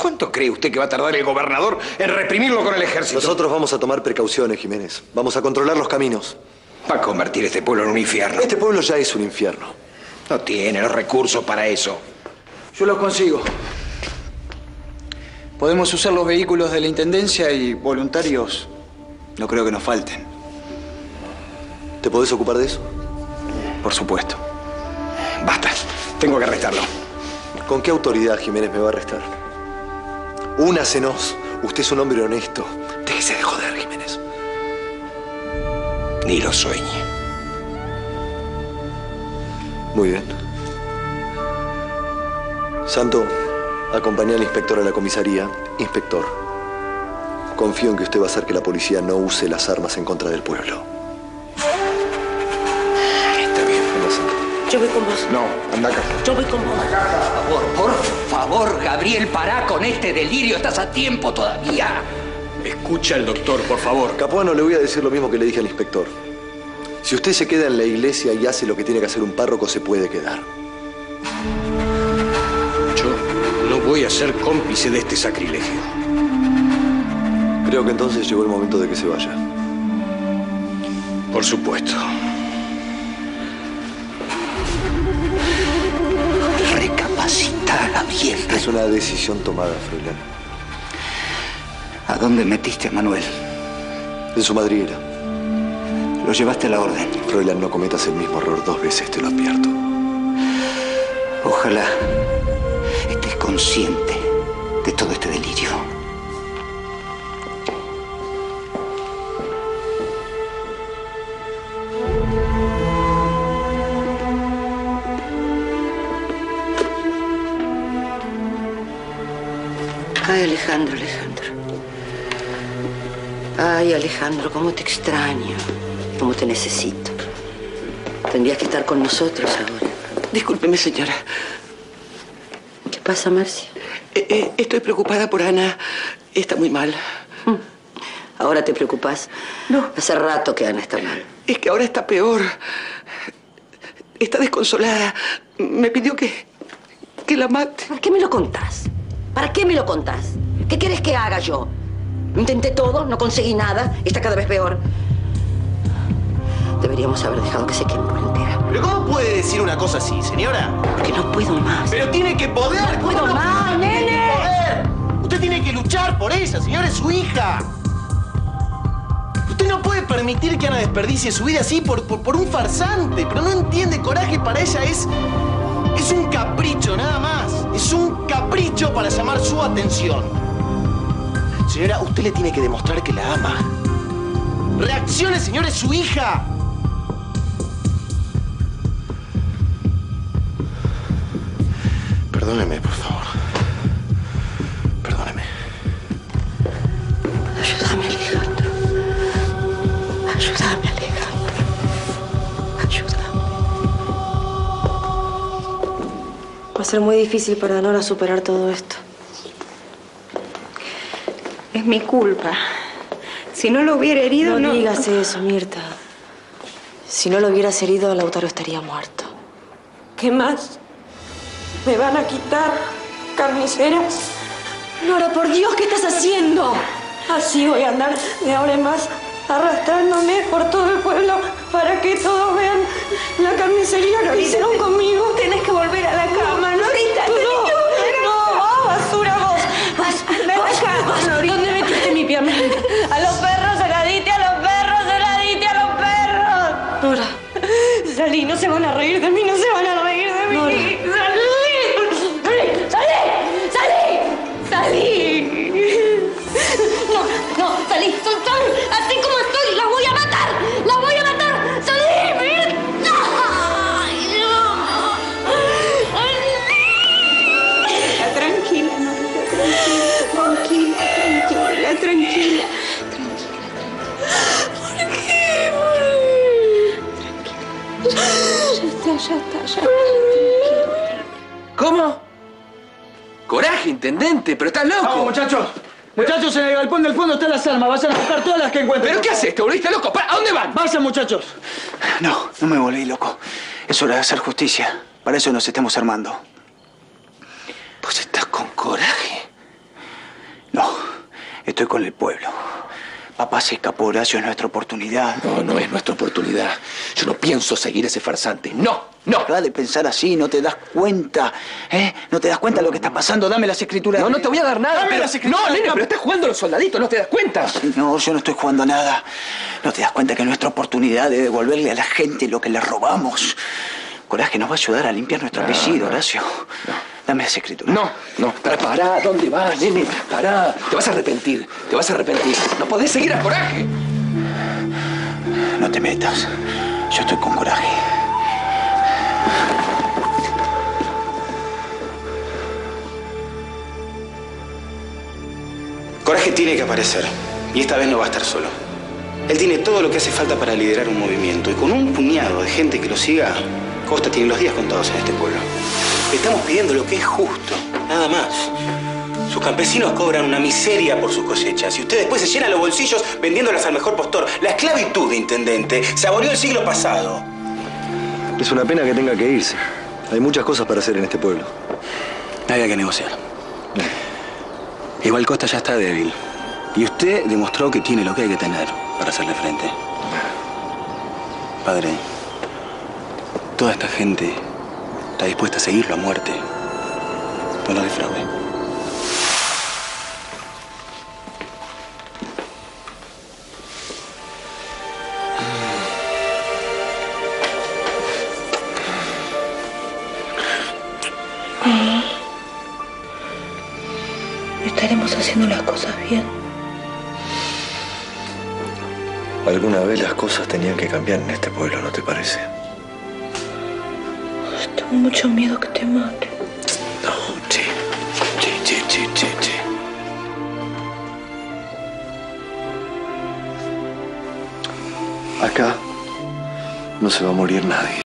¿Cuánto cree usted que va a tardar el gobernador en reprimirlo con el ejército? Nosotros vamos a tomar precauciones, Jiménez. Vamos a controlar los caminos. Va a convertir este pueblo en un infierno. Este pueblo ya es un infierno. No tiene los recursos para eso. Yo los consigo. Podemos usar los vehículos de la Intendencia y voluntarios no creo que nos falten. ¿Te podés ocupar de eso? Por supuesto. Basta. Tengo que arrestarlo. ¿Con qué autoridad Jiménez me va a arrestar? Únasenos. Usted es un hombre honesto. Déjese de joder, Jiménez. Ni lo sueñe. Muy bien. Santo, acompañé al inspector a la comisaría. Inspector, confío en que usted va a hacer que la policía no use las armas en contra del pueblo. Está bien. Anda, Santo. Yo voy con vos. No, anda acá. Yo voy con vos. Por favor, Gabriel, pará con este delirio. Estás a tiempo todavía. Escucha al doctor, por favor. Capuano, le voy a decir lo mismo que le dije al inspector. Si usted se queda en la iglesia y hace lo que tiene que hacer un párroco, se puede quedar. Yo no voy a ser cómplice de este sacrilegio. Creo que entonces llegó el momento de que se vaya. Por supuesto. Recapacita, Gabriel. Es una decisión tomada, Froilán. ¿A dónde metiste a Manuel? En su madriguera. Lo llevaste a la orden. Froilán, no cometas el mismo error 2 veces, te lo advierto. Ojalá estés consciente de todo este delirio. Ay, Alejandro, Alejandro. Ay, Alejandro, cómo te extraño. Cómo te necesito. Tendrías que estar con nosotros ahora. Discúlpeme, señora. ¿Qué pasa, Marcia? Estoy preocupada por Ana. Está muy mal. ¿Ahora te preocupas? No. Hace rato que Ana está mal. Es que ahora está peor. Está desconsolada. Me pidió que la mate. ¿Para qué me lo contás? ¿Para qué me lo contás? ¿Qué quieres que haga yo? Intenté todo, no conseguí nada y está cada vez peor. Deberíamos haber dejado que se queme por entera. ¿Pero cómo puede decir una cosa así, señora? Porque no puedo más. ¡Pero tiene que poder! ¡No puedo más, nene! ¡Tiene que poder! Usted tiene que luchar por ella, señora, es su hija. Usted no puede permitir que Ana desperdicie su vida así por un farsante. Pero no entiende, Coraje para ella es un capricho, nada más. Es un capricho para llamar su atención. Señora, usted le tiene que demostrar que la ama. ¡Reaccione, señora! ¡Es su hija! Perdóneme, por favor. Perdóneme. Ayúdame, Alejandro. Ayúdame, Alejandro. Ayúdame. Va a ser muy difícil para Nora superar todo esto. Es mi culpa. Si no lo hubiera herido, no... No digas eso, Mirta. Si no lo hubieras herido, Lautaro estaría muerto. ¿Qué más? ¿Me van a quitar, carnicera? Nora, por Dios, ¿qué estás haciendo? Así voy a andar de ahora en más, arrastrándome por todo el pueblo para que todos vean la carnicería que hicieron conmigo. Tenés que volver a la cama, Norita. No, basura vos. Ven acá. ¿Dónde metiste mi pierna? A los perros se la diste, a los perros se la diste, a los perros. Nora. Salí, no se van a reír de mí, no se van a reír de mí. Nora. ¡Salí! No, salí, soltón, así como estoy, la voy a matar, la voy a matar, salí, Mirta. Tranquila, Norita, tranquila. ¿Por qué? Tranquila. Ya está. ¿Cómo? Coraje, intendente, pero estás loco. Vamos, muchachos. Muchachos, en el galpón del fondo están las armas. Vayan a buscar todas las que encuentren. ¿Pero qué haces? ¿Te volviste loco? ¿A dónde van? Vayan, muchachos. No me volví loco. Es hora de hacer justicia. Para eso nos estamos armando. ¿Vos estás con Coraje? estoy con el pueblo. Papá se escapó, Horacio, es nuestra oportunidad. No, no es nuestra oportunidad. Yo no pienso seguir ese farsante. No, no. Deja de pensar así, no te das cuenta. ¿No te das cuenta de lo que está pasando? Dame las escrituras. No, no te voy a dar nada. Dame las escrituras. No, nene, pero estás jugando a los soldaditos, ¿no te das cuenta? No, yo no estoy jugando a nada. ¿No te das cuenta que es nuestra oportunidad de devolverle a la gente lo que le robamos? Coraje nos va a ayudar a limpiar nuestro apellido, Horacio. Dame las escrituras. No, no. Pará, ¿dónde vas, nene? Pará. Te vas a arrepentir. Te vas a arrepentir. No podés seguir a Coraje. No te metas. Yo estoy con Coraje. Coraje tiene que aparecer. Y esta vez no va a estar solo. Él tiene todo lo que hace falta para liderar un movimiento. Y con un puñado de gente que lo siga, Costa tiene los días contados en este pueblo. Le estamos pidiendo lo que es justo, nada más. Sus campesinos cobran una miseria por sus cosechas y usted después se llena los bolsillos vendiéndolas al mejor postor. La esclavitud, intendente, saboreó el siglo pasado. Es una pena que tenga que irse. Hay muchas cosas para hacer en este pueblo. Había que negociar. Igual Costa ya está débil. Y usted demostró que tiene lo que hay que tener para hacerle frente. Padre, toda esta gente está dispuesta a seguirlo a muerte. No lo defraude. ¿Estaremos haciendo las cosas bien? Alguna vez las cosas tenían que cambiar en este pueblo, ¿no te parece? Tengo mucho miedo que te mate. No, sí. Acá no se va a morir nadie.